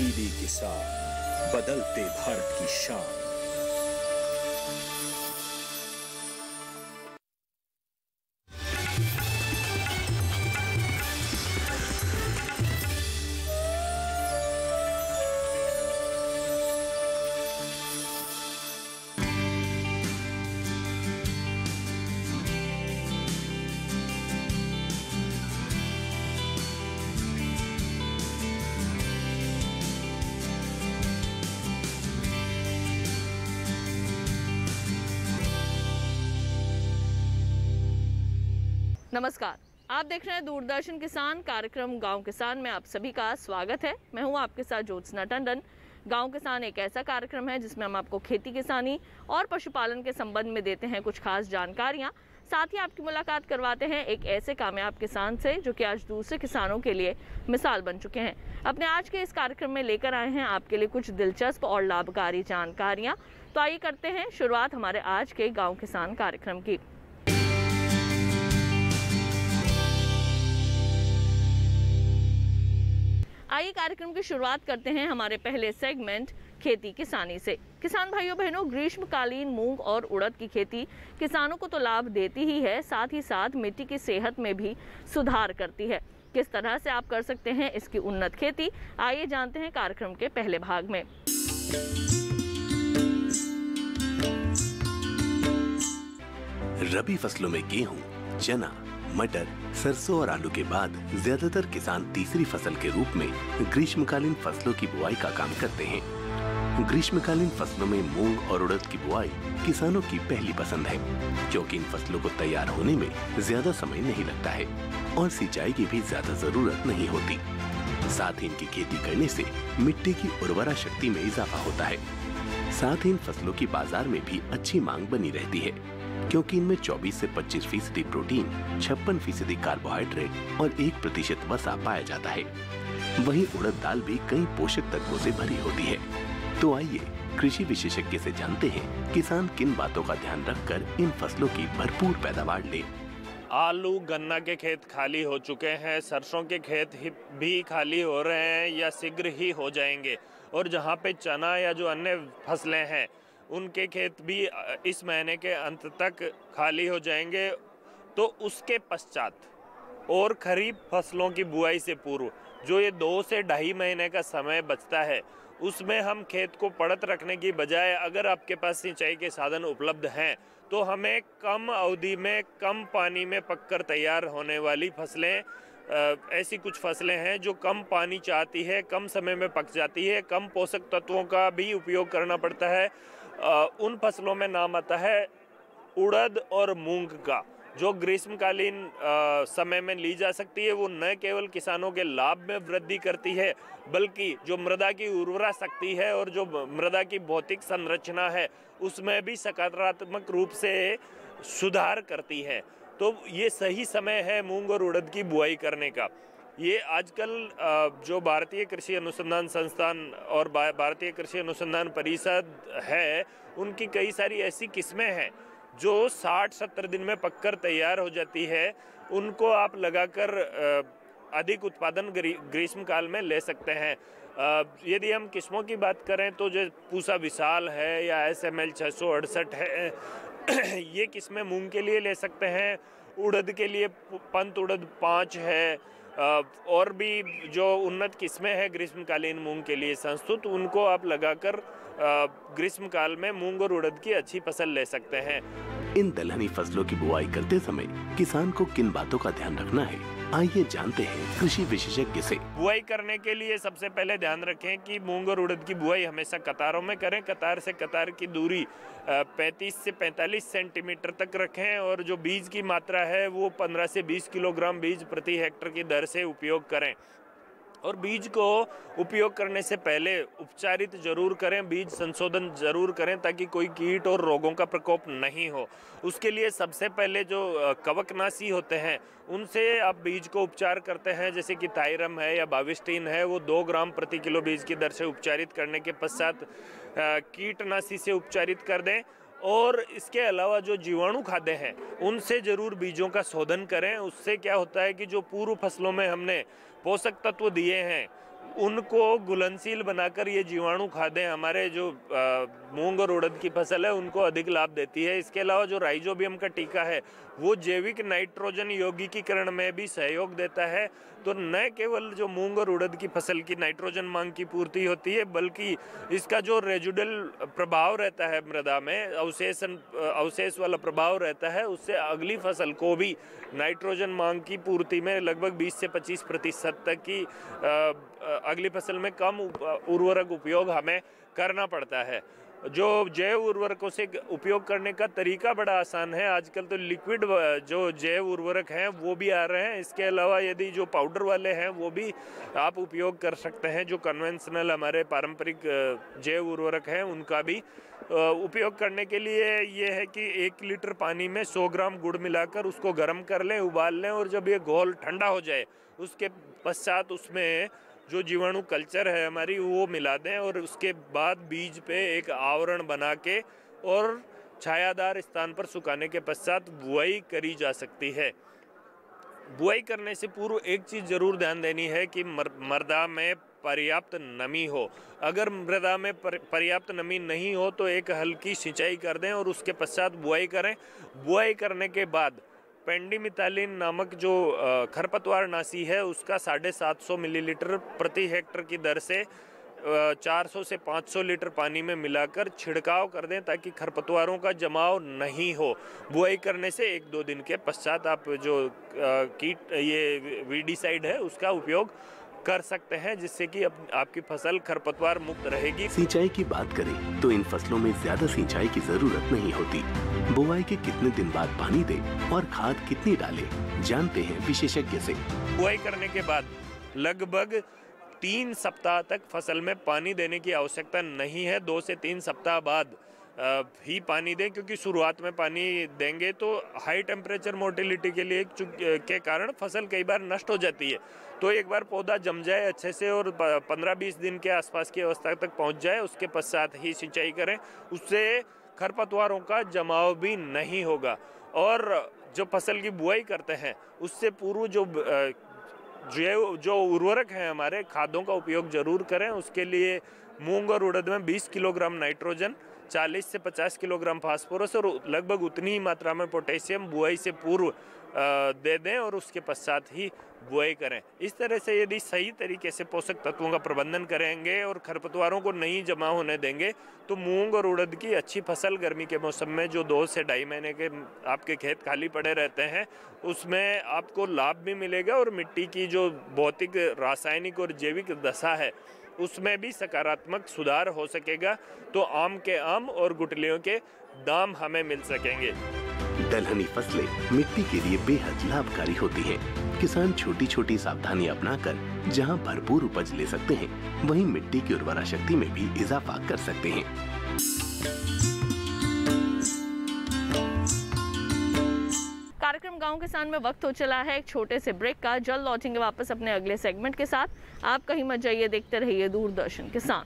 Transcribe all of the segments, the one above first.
गरीबी के साथ बदलते भारत की शान। नमस्कार, आप देख रहे हैं दूरदर्शन किसान कार्यक्रम गांव किसान में आप सभी का स्वागत है। मैं हूं आपके साथ ज्योत्सना टंडन। गांव किसान एक ऐसा कार्यक्रम है जिसमें हम आपको खेती किसानी और पशुपालन के संबंध में देते हैं कुछ खास जानकारियां। साथ ही आपकी मुलाकात करवाते हैं एक ऐसे कामयाब किसान से जो कि आज दूसरे किसानों के लिए मिसाल बन चुके हैं। अपने आज के इस कार्यक्रम में लेकर आए हैं आपके लिए कुछ दिलचस्प और लाभकारी जानकारियाँ। तो आइए करते हैं शुरुआत हमारे आज के गाँव किसान कार्यक्रम की। आइए कार्यक्रम की शुरुआत करते हैं हमारे पहले सेगमेंट खेती किसानी से। किसान भाइयों बहनों, ग्रीष्मकालीन मूंग और उड़द की खेती किसानों को तो लाभ देती ही है, साथ ही साथ मिट्टी की सेहत में भी सुधार करती है। किस तरह से आप कर सकते हैं इसकी उन्नत खेती, आइए जानते हैं कार्यक्रम के पहले भाग में। रबी फसलों में गेहूं, चना, मटर, सरसों और आलू के बाद ज्यादातर किसान तीसरी फसल के रूप में ग्रीष्मकालीन फसलों की बुआई का काम करते हैं। ग्रीष्मकालीन फसलों में मूंग और उड़द की बुआई किसानों की पहली पसंद है, क्योंकि इन फसलों को तैयार होने में ज्यादा समय नहीं लगता है और सिंचाई की भी ज्यादा जरूरत नहीं होती। साथ ही इनकी खेती करने से मिट्टी की उर्वरा शक्ति में इजाफा होता है। साथ ही इन फसलों की बाजार में भी अच्छी मांग बनी रहती है, क्योंकि इनमें 24 से 25% प्रोटीन, 56% कार्बोहाइड्रेट और 1% वसा पाया जाता है। वहीं उड़द दाल भी कई पोषक तत्वों से भरी होती है। तो आइए कृषि विशेषज्ञ से जानते हैं किसान किन बातों का ध्यान रखकर इन फसलों की भरपूर पैदावार ले। आलू गन्ना के खेत खाली हो चुके हैं, सरसों के खेत भी खाली हो रहे हैं या शीघ्र ही हो जाएंगे, और जहाँ पे चना या जो अन्य फसलें हैं उनके खेत भी इस महीने के अंत तक खाली हो जाएंगे। तो उसके पश्चात और खरीफ फसलों की बुआई से पूर्व जो ये 2 से 2.5 महीने का समय बचता है, उसमें हम खेत को पड़त रखने की बजाय अगर आपके पास सिंचाई के साधन उपलब्ध हैं तो हमें कम अवधि में कम पानी में पककर तैयार होने वाली फसलें, ऐसी कुछ फसलें हैं जो कम पानी चाहती है, कम समय में पक जाती है, कम पोषक तत्वों का भी उपयोग करना पड़ता है। उन फसलों में नाम आता है उड़द और मूंग का, जो ग्रीष्मकालीन समय में ली जा सकती है। वो न केवल किसानों के लाभ में वृद्धि करती है, बल्कि जो मृदा की उर्वरा शक्ति है और जो मृदा की भौतिक संरचना है उसमें भी सकारात्मक रूप से सुधार करती है। तो ये सही समय है मूंग और उड़द की बुआई करने का। ये आजकल जो भारतीय कृषि अनुसंधान संस्थान और भारतीय कृषि अनुसंधान परिषद है, उनकी कई सारी ऐसी किस्में हैं जो 60-70 दिन में पककर तैयार हो जाती है। उनको आप लगाकर अधिक उत्पादन ग्रीष्मकाल में ले सकते हैं। यदि हम किस्मों की बात करें तो जो पूसा विशाल है या SML 668 है, ये किस्में मूंग के लिए ले सकते हैं। उड़द के लिए पंत उड़द 5 है, और भी जो उन्नत किस्में हैं ग्रीष्मकालीन मूंग के लिए संस्तुत, उनको आप लगाकर ग्रीष्मकाल में मूंग और उड़द की अच्छी फसल ले सकते हैं। इन दलहनी फसलों की बुआई करते समय किसान को किन बातों का ध्यान रखना है, आइए जानते हैं कृषि विशेषज्ञ से। बुआई करने के लिए सबसे पहले ध्यान रखें कि मूंग और उड़द की बुआई हमेशा कतारों में करें। कतार से कतार की दूरी 35 से 45 सेंटीमीटर तक रखें, और जो बीज की मात्रा है वो 15 से 20 किलोग्राम बीज प्रति हेक्टर की दर से उपयोग करें। और बीज को उपयोग करने से पहले उपचारित जरूर करें, बीज संशोधन जरूर करें, ताकि कोई कीट और रोगों का प्रकोप नहीं हो। उसके लिए सबसे पहले जो कवकनाशी होते हैं उनसे आप बीज को उपचार करते हैं, जैसे कि थायरम है या बाविस्टीन है, वो 2 ग्राम प्रति किलो बीज की दर से उपचारित करने के पश्चात कीटनाशी से उपचारित कर दें। और इसके अलावा जो जीवाणु खाद्य हैं उनसे जरूर बीजों का शोधन करें। उससे क्या होता है कि जो पूर्व फसलों में हमने पोषक तत्व दिए हैं उनको घुलनशील बनाकर ये जीवाणु खादें हमारे जो मूंग और उड़द की फसल है उनको अधिक लाभ देती है। इसके अलावा जो राइजोबियम का टीका है वो जैविक नाइट्रोजन यौगिकीकरण में भी सहयोग देता है। तो न केवल जो मूंग और उड़द की फसल की नाइट्रोजन मांग की पूर्ति होती है, बल्कि इसका जो रेजिडुअल प्रभाव रहता है मृदा में, अवशेष वाला प्रभाव रहता है, उससे अगली फसल को भी नाइट्रोजन मांग की पूर्ति में लगभग 20 से 25% तक की अगली फसल में कम उर्वरक उपयोग हमें करना पड़ता है। जो जैव उर्वरकों से उपयोग करने का तरीका बड़ा आसान है। आजकल तो लिक्विड जो जैव उर्वरक हैं वो भी आ रहे हैं। इसके अलावा यदि जो पाउडर वाले हैं वो भी आप उपयोग कर सकते हैं। जो कन्वेंशनल हमारे पारंपरिक जैव उर्वरक हैं उनका भी उपयोग करने के लिए ये है कि 1 लीटर पानी में 100 ग्राम गुड़ मिलाकर उसको गर्म कर लें, उबाल लें, और जब ये घोल ठंडा हो जाए उसके पश्चात उसमें जो जीवाणु कल्चर है हमारी वो मिला दें, और उसके बाद बीज पे एक आवरण बना के और छायादार स्थान पर सुखाने के पश्चात बुआई करी जा सकती है। बुआई करने से पूर्व एक चीज़ ज़रूर ध्यान देनी है कि मृदा में पर्याप्त नमी हो। अगर मृदा में पर्याप्त नमी नहीं हो तो एक हल्की सिंचाई कर दें और उसके पश्चात बुआई करें। बुआई करने के बाद पेंडिमिथालिन नामक जो खरपतवार नाशी है उसका 750 मिलीलीटर प्रति हेक्टर की दर से 400 से 500 लीटर पानी में मिलाकर छिड़काव कर दें ताकि खरपतवारों का जमाव नहीं हो। बुआई करने से 1-2 दिन के पश्चात आप जो कीट ये वीडीसाइड है उसका उपयोग कर सकते हैं, जिससे कि आपकी फसल खरपतवार मुक्त रहेगी। सिंचाई की बात करें तो इन फसलों में ज्यादा सिंचाई की जरूरत नहीं होती। बुआई के कितने दिन बाद पानी दें और खाद कितनी डालें, जानते हैं विशेषज्ञ से। बुआई करने के बाद लगभग 3 सप्ताह तक फसल में पानी देने की आवश्यकता नहीं है। 2 से 3 सप्ताह बाद ही पानी दें, क्योंकि शुरुआत में पानी देंगे तो हाई टेम्परेचर मोर्टेलिटी के कारण फसल कई बार नष्ट हो जाती है। तो एक बार पौधा जम जाए अच्छे से और 15-20 दिन के आसपास की अवस्था तक पहुंच जाए उसके पश्चात ही सिंचाई करें। उससे खरपतवारों का जमाव भी नहीं होगा। और जो फसल की बुआई करते हैं उससे पूर्व जो उर्वरक हैं हमारे खादों का उपयोग जरूर करें। उसके लिए मूंग और उड़द में 20 किलोग्राम नाइट्रोजन, 40 से 50 किलोग्राम फास्फोरस और लगभग उतनी ही मात्रा में पोटेशियम बुआई से पूर्व दे दें और उसके पश्चात ही बुआई करें। इस तरह से यदि सही तरीके से पोषक तत्वों का प्रबंधन करेंगे और खरपतवारों को नहीं जमा होने देंगे तो मूंग और उड़द की अच्छी फसल गर्मी के मौसम में जो 2 से 2.5 महीने के आपके खेत खाली पड़े रहते हैं उसमें आपको लाभ भी मिलेगा और मिट्टी की जो भौतिक, रासायनिक और जैविक दशा है उसमें भी सकारात्मक सुधार हो सकेगा। तो आम के आम और गुठलियों के दाम हमें मिल सकेंगे। दलहनी फसलें मिट्टी के लिए बेहद लाभकारी होती हैं। किसान छोटी छोटी सावधानी अपनाकर जहां भरपूर उपज ले सकते हैं, वहीं मिट्टी की उर्वरा शक्ति में भी इजाफा कर सकते हैं। कार्यक्रम गांव किसान में वक्त हो चला है एक छोटे से ब्रेक का। जल्द लौटेंगे वापस अपने अगले सेगमेंट के साथ। आप कहीं मत जाइए, देखते रहिए दूरदर्शन किसान।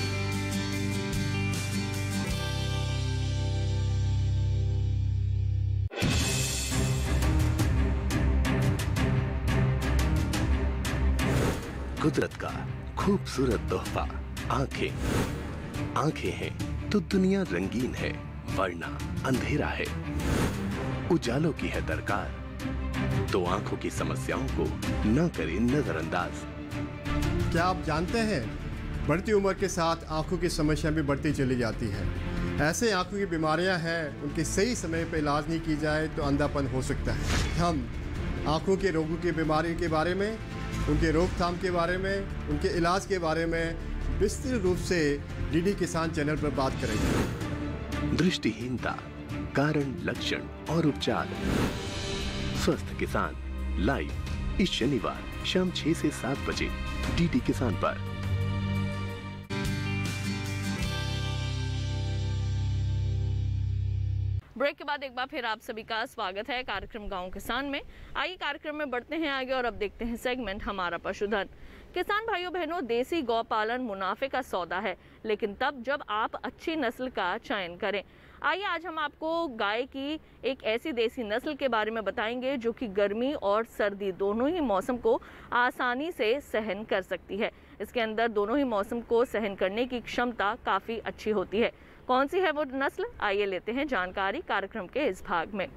कुदरत का खूबसूरत तोहफा आंखें। आंखें हैं तो दुनिया रंगीन है, वरना अंधेरा है। उजालों की है दरकार तो आंखों की समस्याओं को न करें नजरअंदाज। क्या आप जानते हैं, बढ़ती उम्र के साथ आंखों की समस्या भी बढ़ती चली जाती है। ऐसे आंखों की बीमारियां हैं, उनके सही समय पर इलाज नहीं की जाए तो अंधापन हो सकता है। हम आंखों के रोगों की बीमारी के बारे में, उनके रोकथाम के बारे में, उनके इलाज के बारे में विस्तृत रूप से डीडी किसान चैनल पर बात करेंगे। दृष्टिहीनता, कारण, लक्षण और उपचार। स्वस्थ किसान लाइव इस शनिवार शाम 6 से 7 बजे डीडी किसान पर। ब्रेक के बाद एक बार फिर आप सभी का स्वागत है कार्यक्रम गांव किसान में। आइए कार्यक्रम में बढ़ते हैं आगे और अब देखते हैं सेगमेंट हमारा पशुधन। किसान भाइयों बहनों, देसी गौ पालन मुनाफे का सौदा है, लेकिन तब जब आप अच्छी नस्ल का चयन करें। आइए आज हम आपको गाय की एक ऐसी देसी नस्ल के बारे में बताएंगे जो कि गर्मी और सर्दी दोनों ही मौसम को आसानी से सहन कर सकती है। इसके अंदर दोनों ही मौसम को सहन करने की क्षमता काफ़ी अच्छी होती है। कौन सी है वो नस्ल, आइए लेते हैं जानकारी कार्यक्रम के इस भाग में।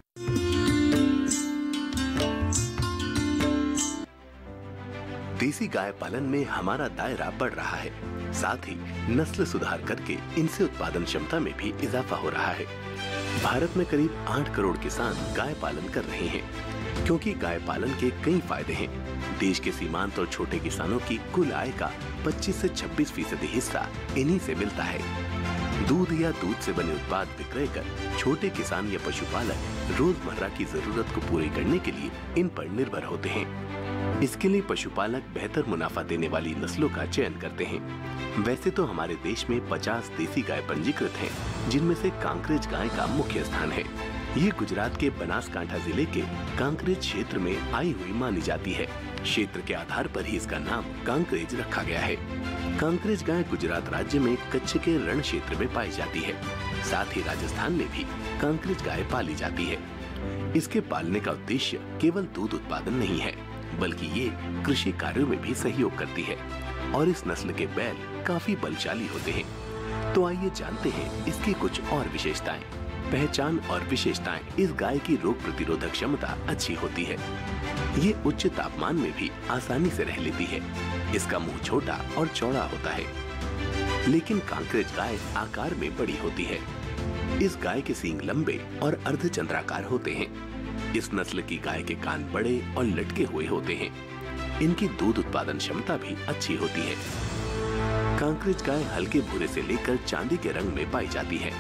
देसी गाय पालन में हमारा दायरा बढ़ रहा है, साथ ही नस्ल सुधार करके इनसे उत्पादन क्षमता में भी इजाफा हो रहा है। भारत में करीब 8 करोड़ किसान गाय पालन कर रहे हैं, क्योंकि गाय पालन के कई फायदे हैं। देश के सीमांत और छोटे किसानों की कुल आय का 25 से 26% हिस्सा इन्हीं से मिलता है। दूध या दूध से बने उत्पाद विक्रय कर छोटे किसान या पशुपालक रोजमर्रा की जरूरत को पूरी करने के लिए इन पर निर्भर होते हैं। इसके लिए पशुपालक बेहतर मुनाफा देने वाली नस्लों का चयन करते हैं। वैसे तो हमारे देश में 50 देसी गाय पंजीकृत हैं, जिनमें से कांकरेज गाय का मुख्य स्थान है। ये गुजरात के बनासकांठा जिले के कांकरेज क्षेत्र में आई हुई मानी जाती है। क्षेत्र के आधार पर ही इसका नाम कांकरेज रखा गया है। कांकरेज गाय गुजरात राज्य में कच्छ के रण क्षेत्र में पाई जाती है। साथ ही राजस्थान में भी कांकरेज गाय पाली जाती है। इसके पालने का उद्देश्य केवल दूध उत्पादन नहीं है, बल्कि ये कृषि कार्यों में भी सहयोग करती है और इस नस्ल के बैल काफी बलशाली होते हैं। तो आइए जानते हैं इसकी कुछ और विशेषताएं। पहचान और विशेषताएं। इस गाय की रोग प्रतिरोधक क्षमता अच्छी होती है। ये उच्च तापमान में भी आसानी से रह लेती है। इसका मुंह छोटा और चौड़ा होता है, लेकिन कांकरेज गाय आकार में बड़ी होती है। इस गाय के सींग लंबे और अर्धचंद्राकार होते हैं। इस नस्ल की गाय के कान बड़े और लटके हुए होते हैं। इनकी दूध उत्पादन क्षमता भी अच्छी होती है। कांकरेज गाय हल्के भूरे से लेकर चांदी के रंग में पाई जाती है।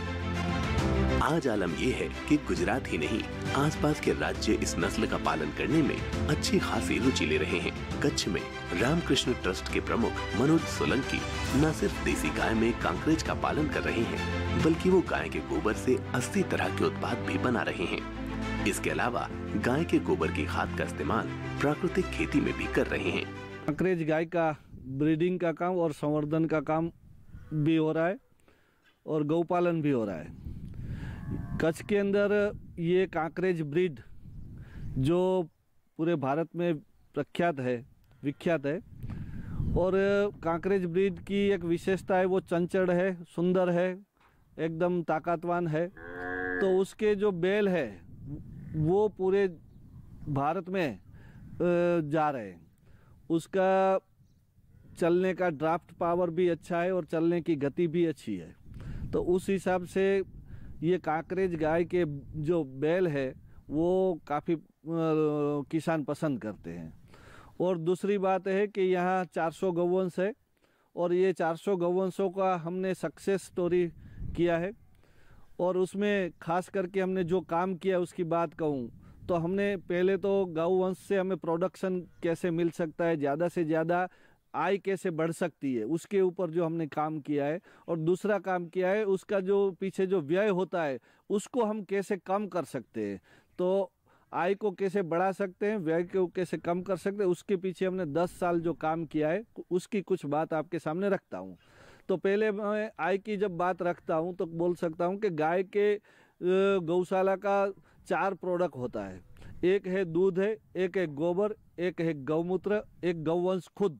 आज आलम यह है कि गुजरात ही नहीं, आसपास के राज्य इस नस्ल का पालन करने में अच्छी खासी रुचि ले रहे हैं। कच्छ में रामकृष्ण ट्रस्ट के प्रमुख मनोज सोलंकी न सिर्फ देसी गाय में कांकरेज का पालन कर रहे हैं, बल्कि वो गाय के गोबर से 80 तरह के उत्पाद भी बना रहे हैं। इसके अलावा गाय के गोबर की खाद का इस्तेमाल प्राकृतिक खेती में भी कर रहे हैं। कांकरेज गाय का ब्रीडिंग का काम और संवर्धन का काम भी हो रहा है और गौपालन भी हो रहा है। कच्छ के अंदर ये कांकरेज ब्रीड जो पूरे भारत में प्रख्यात है, विख्यात है। और कांकरेज ब्रीड की एक विशेषता है, वो चंचल है, सुंदर है, एकदम ताकतवान है। तो उसके जो बैल है वो पूरे भारत में जा रहे हैं। उसका चलने का ड्राफ्ट पावर भी अच्छा है और चलने की गति भी अच्छी है। तो उस हिसाब से ये कांकरेज गाय के जो बैल है वो काफ़ी किसान पसंद करते हैं। और दूसरी बात है कि यहाँ 400 गौवंश है और ये 400 गौवंशों का हमने सक्सेस स्टोरी किया है। और उसमें खास करके हमने जो काम किया उसकी बात कहूँ तो हमने पहले तो गौवंश से हमें प्रोडक्शन कैसे मिल सकता है, ज़्यादा से ज़्यादा आय कैसे बढ़ सकती है, उसके ऊपर जो हमने काम किया है। और दूसरा काम किया है उसका जो पीछे जो व्यय होता है उसको हम कैसे कम कर सकते हैं। तो आय को कैसे बढ़ा सकते हैं, व्यय को कैसे कम कर सकते हैं, उसके पीछे हमने 10 साल जो काम किया है उसकी कुछ बात आपके सामने रखता हूँ। तो पहले मैं आय की जब बात रखता हूँ तो बोल सकता हूँ कि गाय के गौशाला का 4 प्रोडक्ट होता है। एक है दूध है, एक है गोबर, एक है गौमूत्र, एक गौवंश खुद।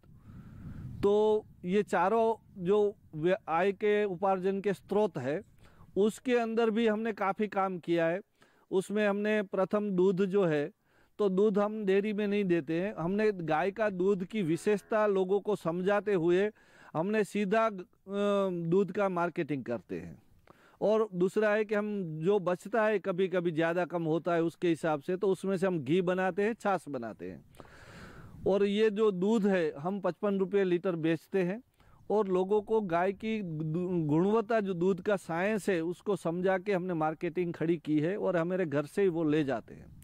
तो ये चारों जो आय के उपार्जन के स्रोत है उसके अंदर भी हमने काफ़ी काम किया है। उसमें हमने प्रथम दूध जो है, तो दूध हम डेयरी में नहीं देते हैं। हमने गाय का दूध की विशेषता लोगों को समझाते हुए हमने सीधा दूध का मार्केटिंग करते हैं। और दूसरा है कि हम जो बचता है, कभी कभी ज़्यादा कम होता है उसके हिसाब से, तो उसमें से हम घी बनाते हैं, छाछ बनाते हैं। और ये जो दूध है हम 55 रुपये लीटर बेचते हैं। और लोगों को गाय की गुणवत्ता जो दूध का साइंस है उसको समझा के हमने मार्केटिंग खड़ी की है और हमारे घर से ही वो ले जाते हैं।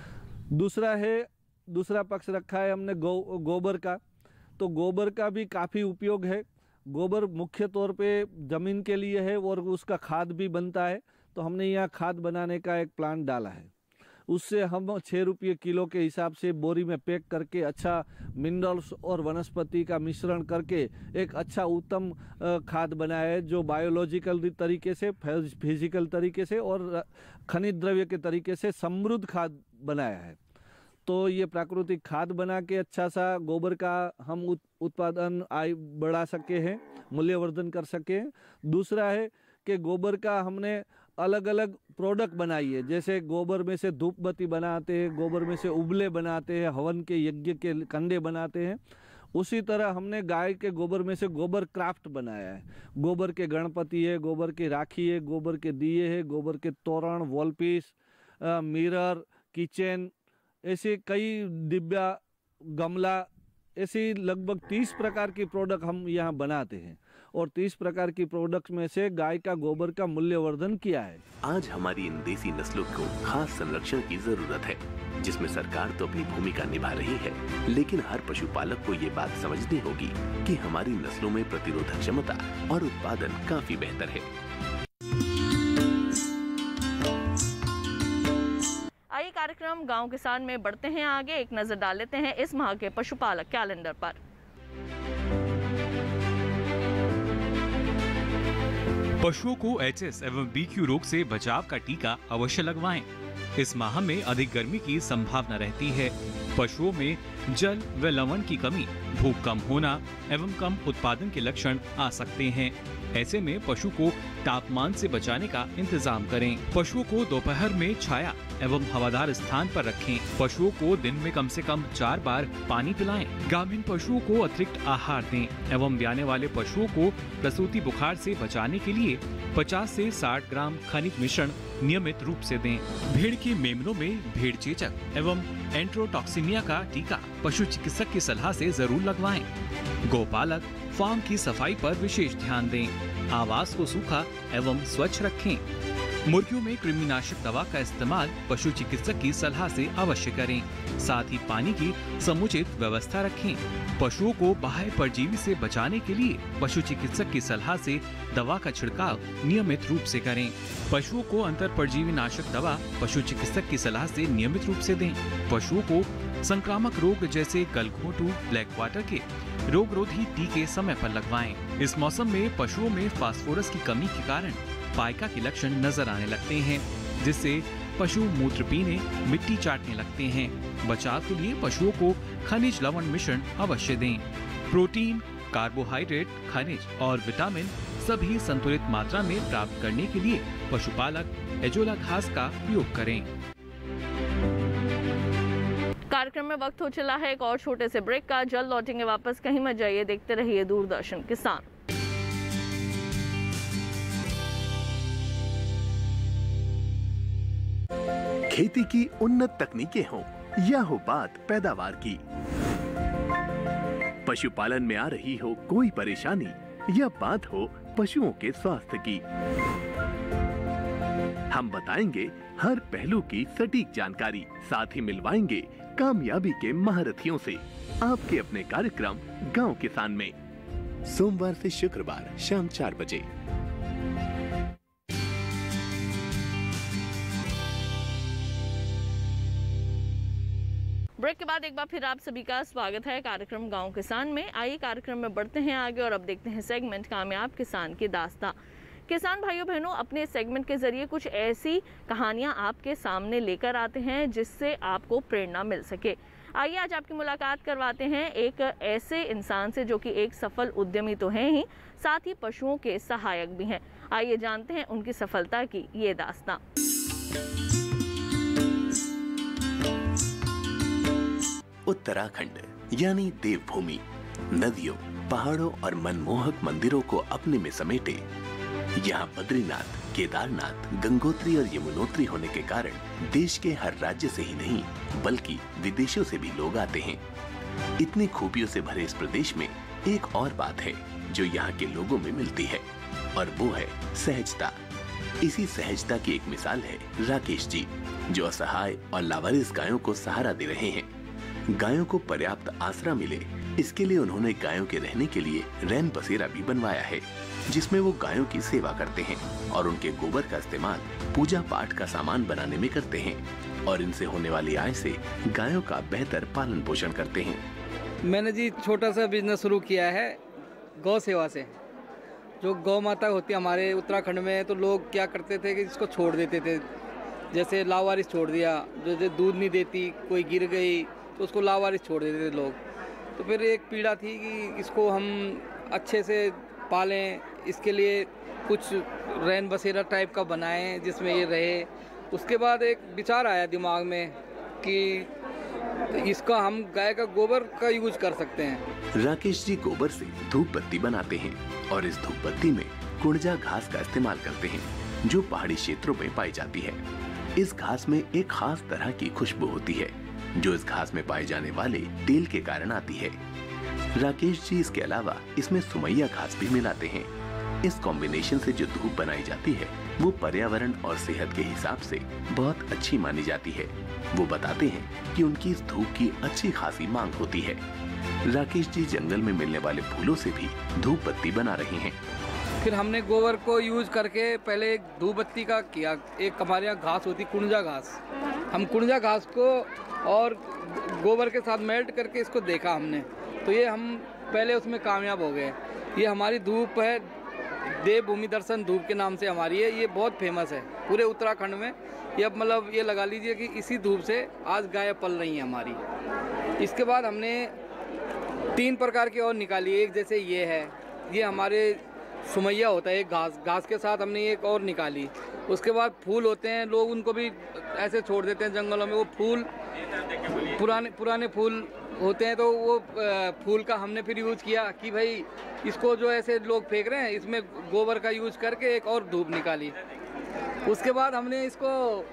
दूसरा पक्ष रखा है हमने गोबर का। तो गोबर का भी काफ़ी उपयोग है। गोबर मुख्य तौर पे ज़मीन के लिए है और उसका खाद भी बनता है। तो हमने यहाँ खाद बनाने का एक प्लांट डाला है। उससे हम 6 रुपये किलो के हिसाब से बोरी में पैक करके अच्छा मिनरल्स और वनस्पति का मिश्रण करके एक अच्छा उत्तम खाद बनाया है, जो बायोलॉजिकल तरीके से, फिजिकल तरीके से और खनिज द्रव्य के तरीके से समृद्ध खाद बनाया है। तो ये प्राकृतिक खाद बना के अच्छा सा गोबर का हम उत्पादन आय बढ़ा सके हैं, मूल्यवर्धन कर सके। दूसरा है कि गोबर का हमने अलग अलग प्रोडक्ट बनाई है, जैसे गोबर में से धूप बत्ती बनाते हैं, गोबर में से उबले बनाते हैं, हवन के यज्ञ के कंडे बनाते हैं। उसी तरह हमने गाय के गोबर में से गोबर क्राफ्ट बनाया है। गोबर के गणपति है, गोबर की राखी है, गोबर के दिए है, गोबर के तोरण, वॉलपीस, मिरर, किचन, ऐसे कई डिब्बा, गमला, ऐसी लगभग 30 प्रकार की प्रोडक्ट हम यहाँ बनाते हैं और 30 प्रकार की प्रोडक्ट में से गाय का गोबर का मूल्यवर्धन किया है। आज हमारी इन देसी नस्लों को खास संरक्षण की जरूरत है, जिसमें सरकार तो अपनी भूमिका निभा रही है, लेकिन हर पशुपालक को ये बात समझनी होगी कि हमारी नस्लों में प्रतिरोधक क्षमता और उत्पादन काफी बेहतर है। आइए कार्यक्रम गांव किसान में बढ़ते हैं आगे, एक नजर डाल लेते हैं इस माह के पशुपालक कैलेंडर पर। पशुओं को HS एवं BQ रोग से बचाव का टीका अवश्य लगवाएं। इस माह में अधिक गर्मी की संभावना रहती है। पशुओं में जल व लवण की कमी, भूख कम होना एवं कम उत्पादन के लक्षण आ सकते हैं। ऐसे में पशु को तापमान से बचाने का इंतजाम करें। पशुओं को दोपहर में छाया एवं हवादार स्थान पर रखें। पशुओं को दिन में कम से कम 4 बार पानी पिलाएं। गाभिन पशुओं को अतिरिक्त आहार दें एवं ब्याने वाले पशुओं को प्रसूति बुखार से बचाने के लिए 50 से 60 ग्राम खनिज मिश्रण नियमित रूप से दें। भेड़ के मेमनों में भेड़ चेचक एवं एंट्रोटॉक्सिमिया का टीका पशु चिकित्सक की सलाह से जरूर लगवाएं। गौपालक फार्म की सफाई पर विशेष ध्यान दें। आवास को सूखा एवं स्वच्छ रखें। मुर्गियों में कृमिनाशक दवा का इस्तेमाल पशु चिकित्सक की सलाह से अवश्य करें। साथ ही पानी की समुचित व्यवस्था रखें। पशुओं को बाह्य परजीवी से बचाने के लिए पशु चिकित्सक की सलाह से दवा का छिड़काव नियमित रूप से करें। पशुओं को अंतर परजीवी नाशक दवा पशु चिकित्सक की सलाह से नियमित रूप से दें। पशुओं को संक्रामक रोग जैसे गलघोंटू, ब्लैक वाटर के रोग रोधी टीके समय पर लगवाएं। इस मौसम में पशुओं में फास्फोरस की कमी के कारण पाइका के लक्षण नजर आने लगते हैं, जिससे पशु मूत्र पीने, मिट्टी चाटने लगते हैं। बचाव के लिए पशुओं को खनिज लवण मिश्रण अवश्य दें। प्रोटीन, कार्बोहाइड्रेट, खनिज और विटामिन सभी संतुलित मात्रा में प्राप्त करने के लिए पशुपालक एजोला घास का उपयोग करें। कार्यक्रम में वक्त हो चला है एक और छोटे से ब्रेक का। जल्द लौटेंगे वापस, कहीं मत जाइए, देखते रहिए दूरदर्शन किसान। खेती की उन्नत तकनीकें हों या हो बात पैदावार की, पशुपालन में आ रही हो कोई परेशानी या बात हो पशुओं के स्वास्थ्य की, हम बताएंगे हर पहलू की सटीक जानकारी। साथ ही मिलवाएंगे कामयाबी के महारथियों से। आपके अपने कार्यक्रम गांव किसान में, सोमवार से शुक्रवार शाम 4 बजे। ब्रेक के बाद एक बार फिर आप सभी का स्वागत है कार्यक्रम गांव किसान में। आइए कार्यक्रम में बढ़ते हैं आगे और अब देखते हैं सेगमेंट कामयाब किसान की दास्तां। किसान भाइयों बहनों, अपने सेगमेंट के जरिए कुछ ऐसी कहानियां आपके सामने लेकर आते हैं जिससे आपको प्रेरणा मिल सके। आइए आज आपकी मुलाकात करवाते हैं एक ऐसे इंसान से जो कि एक सफल उद्यमी तो हैं ही, साथ ही पशुओं के सहायक भी हैं। आइए जानते हैं उनकी सफलता की ये दास्तां। उत्तराखंड यानी देवभूमि, नदियों, पहाड़ों और मनमोहक मंदिरों को अपने में समेटे। यहाँ बद्रीनाथ, केदारनाथ, गंगोत्री और यमुनोत्री होने के कारण देश के हर राज्य से ही नहीं बल्कि विदेशों से भी लोग आते हैं। इतनी खूबियों से भरे इस प्रदेश में एक और बात है जो यहाँ के लोगों में मिलती है, और वो है सहजता। इसी सहजता की एक मिसाल है राकेश जी, जो असहाय और लावारिस गायों को सहारा दे रहे हैं। गायों को पर्याप्त आसरा मिले, इसके लिए उन्होंने गायों के रहने के लिए रैन बसेरा भी बनवाया है, जिसमें वो गायों की सेवा करते हैं और उनके गोबर का इस्तेमाल पूजा पाठ का सामान बनाने में करते हैं। और इनसे होने वाली आय से गायों का बेहतर पालन पोषण करते हैं। मैंने जी छोटा सा बिजनेस शुरू किया है गौ सेवा से। जो गौ माता होती है हमारे उत्तराखंड में, तो लोग क्या करते थे कि इसको छोड़ देते थे, जैसे लावारिस छोड़ दिया, जो दूध नहीं देती, कोई गिर गई तो उसको लावारिस छोड़ देते थे लोग। तो फिर एक पीड़ा थी कि इसको हम अच्छे से पालें, इसके लिए कुछ रैन बसेरा टाइप का बनाएं जिसमें ये रहे। उसके बाद एक विचार आया दिमाग में कि इसका हम गाय का गोबर का यूज कर सकते हैं। राकेश जी गोबर से धूप बत्ती बनाते हैं और इस धूप बत्ती में कुंजा घास का इस्तेमाल करते हैं जो पहाड़ी क्षेत्रों में पाई जाती है। इस घास में एक खास तरह की खुशबू होती है जो इस घास में पाए जाने वाले तेल के कारण आती है। राकेश जी इसके अलावा इसमें सुमैया घास भी मिलाते हैं। इस कॉम्बिनेशन से जो धूप बनाई जाती है वो पर्यावरण और सेहत के हिसाब से बहुत अच्छी मानी जाती है। वो बताते हैं कि उनकी इस धूप की अच्छी खासी मांग होती है। राकेश जी जंगल में मिलने वाले फूलों से भी धूप बत्ती बना रहे हैं। फिर हमने गोबर को यूज करके पहले एक धूप बत्ती का किया। एक हमारे यहाँ घास होती कुंजा घास, हम कुंजा घास को और गोबर के साथ मेल्ट करके इसको देखा हमने, तो ये हम पहले उसमें कामयाब हो गए। ये हमारी धूप है, देवभूमि दर्शन धूप के नाम से हमारी है। ये बहुत फेमस है पूरे उत्तराखंड में। ये अब मतलब ये लगा लीजिए कि इसी धूप से आज गाय पल रही हैं हमारी। इसके बाद हमने 3 प्रकार की और निकाली। एक जैसे ये है, ये हमारे सुमैया होता है, एक घास के साथ हमने एक और निकाली। उसके बाद फूल होते हैं, लोग उनको भी ऐसे छोड़ देते हैं जंगलों में। वो फूल पुराने फूल होते हैं, तो वो फूल का हमने फिर यूज़ किया कि भाई इसको जो ऐसे लोग फेंक रहे हैं, इसमें गोबर का यूज़ करके एक और धूप निकाली। उसके बाद हमने इसको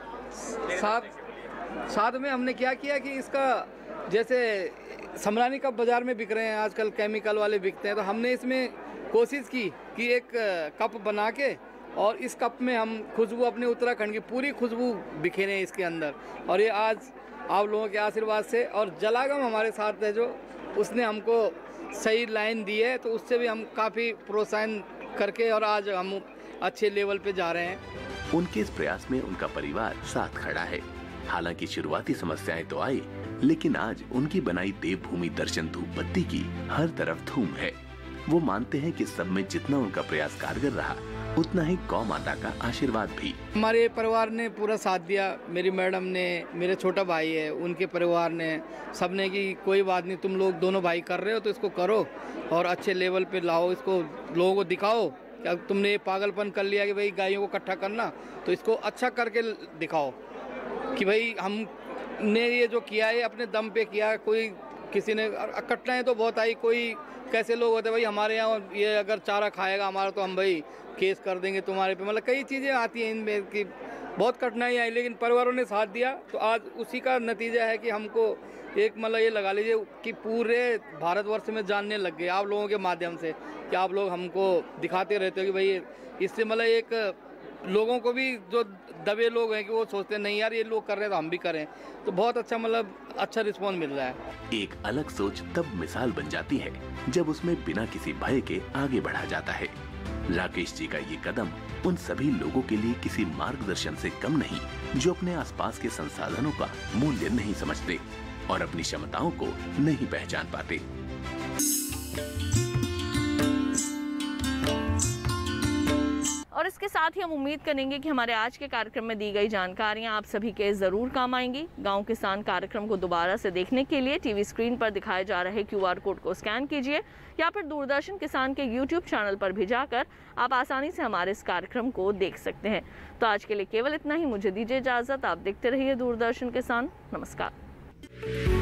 साथ में हमने क्या किया कि इसका जैसे समरानी कप बाज़ार में बिक रहे हैं आजकल, केमिकल वाले बिकते हैं, तो हमने इसमें कोशिश की कि एक कप बना के और इस कप में हम खुशबू अपने उत्तराखंड की पूरी खुशबू बिखेरे इसके अंदर। और ये आज आप लोगों के आशीर्वाद से, और जलागम हमारे साथ है जो उसने हमको सही लाइन दी है, तो उससे भी हम काफ़ी प्रोत्साहन करके और आज हम अच्छे लेवल पे जा रहे हैं। उनके इस प्रयास में उनका परिवार साथ खड़ा है। हालांकि शुरुआती समस्याएं तो आई, लेकिन आज उनकी बनाई देवभूमि दर्शन धूप बत्ती की हर तरफ धूम है। वो मानते हैं कि सब में जितना उनका प्रयास कारगर रहा, उतना ही गौ माता का आशीर्वाद भी। हमारे परिवार ने पूरा साथ दिया, मेरी मैडम ने, मेरे छोटा भाई है, उनके परिवार ने, सबने कि कोई बात नहीं, तुम लोग दोनों भाई कर रहे हो तो इसको करो और अच्छे लेवल पे लाओ, इसको लोगों को दिखाओ। क्या तुमने ये पागलपन कर लिया कि भाई गायों को इकट्ठा करना, तो इसको अच्छा करके दिखाओ कि भाई हमने ये जो किया है अपने दम पे किया। कोई किसी ने कटनाएं तो बहुत आई, कोई कैसे लोग होते भाई हमारे यहाँ ये अगर चारा खाएगा हमारा तो हम भाई केस कर देंगे तुम्हारे पे, मतलब कई चीज़ें आती हैं इनमें कि बहुत कठिनाई आई, लेकिन परिवारों ने साथ दिया। तो आज उसी का नतीजा है कि हमको एक मतलब ये लगा लीजिए कि पूरे भारतवर्ष में जानने लग गए आप लोगों के माध्यम से, कि आप लोग हमको दिखाते रहते हो कि भाई इससे मतलब एक लोगों को भी जो दबे लोग हैं कि वो सोचते हैं नहीं यार ये लोग कर रहे हैं तो हम भी करें, तो बहुत अच्छा मतलब अच्छा रिस्पॉन्स मिल रहा है। एक अलग सोच तब मिसाल बन जाती है जब उसमें बिना किसी भय के आगे बढ़ा जाता है। राकेश जी का ये कदम उन सभी लोगों के लिए किसी मार्गदर्शन से कम नहीं जो अपने आसपास के संसाधनों का मूल्य नहीं समझते और अपनी क्षमताओं को नहीं पहचान पाते। और इसके साथ ही हम उम्मीद करेंगे कि हमारे आज के कार्यक्रम में दी गई जानकारियां आप सभी के ज़रूर काम आएंगी। गांव किसान कार्यक्रम को दोबारा से देखने के लिए टीवी स्क्रीन पर दिखाए जा रहे QR कोड को स्कैन कीजिए या फिर दूरदर्शन किसान के YouTube चैनल पर भी जाकर आप आसानी से हमारे इस कार्यक्रम को देख सकते हैं। तो आज के लिए केवल इतना ही, मुझे दीजिए इजाज़त। आप देखते रहिए दूरदर्शन किसान। नमस्कार।